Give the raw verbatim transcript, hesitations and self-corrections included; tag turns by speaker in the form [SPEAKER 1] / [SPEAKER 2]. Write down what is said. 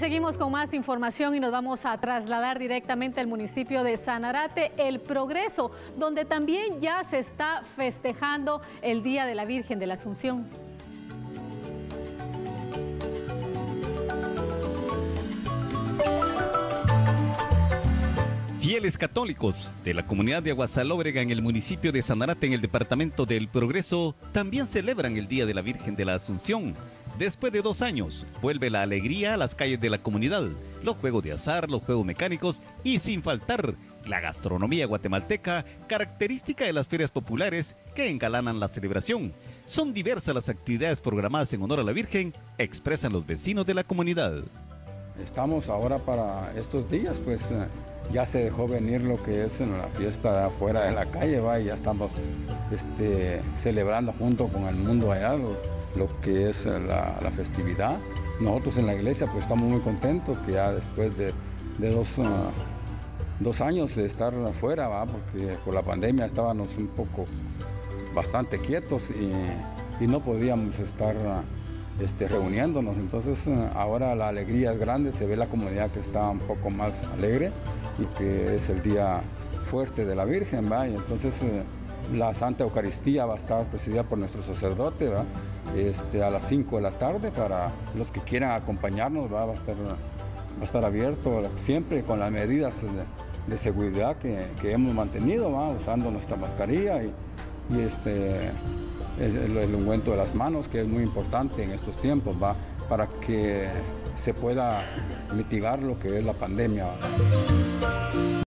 [SPEAKER 1] seguimos con más información y nos vamos a trasladar directamente al municipio de Sanarate, El Progreso, donde también ya se está festejando el Día de la Virgen de la Asunción.
[SPEAKER 2] Fieles católicos de la comunidad de Aguasalóbrega en el municipio de Sanarate, en el departamento del Progreso, también celebran el Día de la Virgen de la Asunción. Después de dos años, vuelve la alegría a las calles de la comunidad, los juegos de azar, los juegos mecánicos y, sin faltar, la gastronomía guatemalteca, característica de las ferias populares que engalanan la celebración. Son diversas las actividades programadas en honor a la Virgen, expresan los vecinos de la comunidad.
[SPEAKER 3] Estamos ahora para estos días, pues ya se dejó venir lo que es en la fiesta de afuera de la calle, va, y ya estamos este, celebrando junto con el mundo allá lo, lo que es la, la festividad. Nosotros en la iglesia pues estamos muy contentos que ya después de, de dos, uh, dos años de estar afuera, va, porque por la pandemia estábamos un poco bastante quietos y, y no podíamos estar uh, Este, reuniéndonos. Entonces ahora la alegría es grande, se ve la comunidad que está un poco más alegre y que es el día fuerte de la Virgen, ¿va? Y entonces eh, la Santa Eucaristía va a estar presidida por nuestro sacerdote, ¿va? Este, a las cinco de la tarde para los que quieran acompañarnos, ¿va? Va a estar, va a estar abierto siempre con las medidas de, de seguridad que, que hemos mantenido, ¿va? Usando nuestra mascarilla y, y este El, el ungüento de las manos, que es muy importante en estos tiempos, ¿va? Para que se pueda mitigar lo que es la pandemia, ¿va?